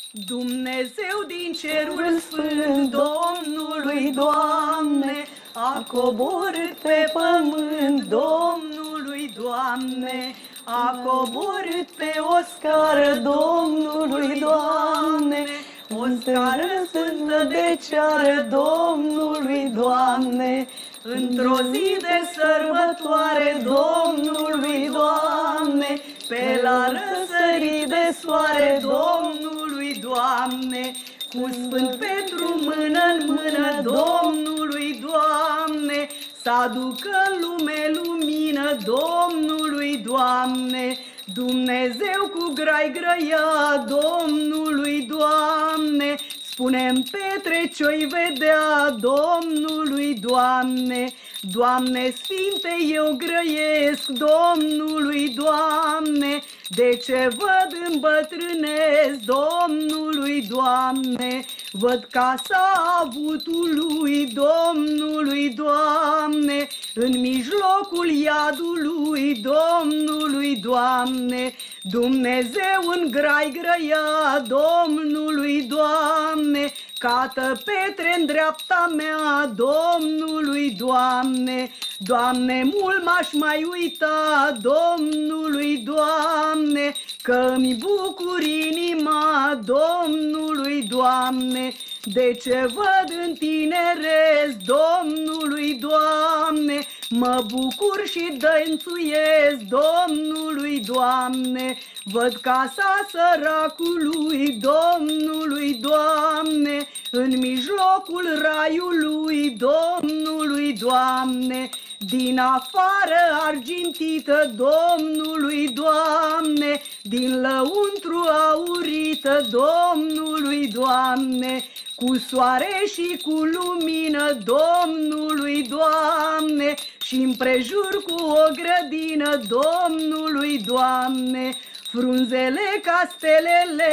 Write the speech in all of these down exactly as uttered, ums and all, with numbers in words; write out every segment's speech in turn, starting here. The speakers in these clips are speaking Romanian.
Dumnezeu din cerul sfânt, Domnului, Doamne, a coborât pe pământ, Domnului, Doamne, a coborât pe o scară, Domnului, Doamne, o scară sfântă de ceară, Domnului, Doamne, într-o zi de sărbătoare, Domnului, Doamne, pe la răsărit de soare, Domnului, Doamne, cu Sfânt Petru mână-n mână, Domnului, Doamne, să aducă în lume lumină, Domnului, Doamne, Dumnezeu cu grai grăia, Domnului, Doamne, spune-mi Petre ce-oi vedea, Domnului, Doamne, Doamne Sfinte, eu grăiesc, Domnului, Doamne, de ce văd îmbătrânesc, Domnului, Doamne, văd casa avutului, Domnului, Doamne, în mijlocul iadului, Domnului, Doamne, Dumnezeu în grai grăia, Domnului, Doamne, cată Petre în dreapta mea, Domnului, Doamne, Doamne, mult m-aș mai uita, Domnului, Doamne, că-mi bucur inima, Domnului, Doamne, de ce văd în tinerez, Domnului, Doamne, mă bucur și dănțuiesc, Domnului, Doamne, văd casa săracului, Domnului, Doamne, în mijlocul raiului, Domnului, Doamne, din afară argintită, Domnului, Doamne, din lăuntru aurită, Domnului, Doamne, cu soare și cu lumină, Domnului, Doamne, și împrejur cu o grădină, Domnului, Doamne, frunzele ca stelele,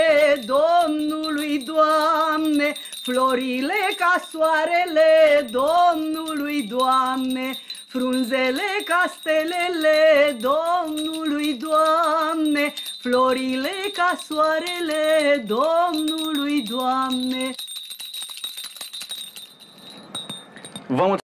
Domnului, Doamne, florile ca soarele, Domnului, Doamne, frunzele ca stelele, Domnului, Doamne, florile ca soarele, Domnului, Doamne. Vă mulțumesc.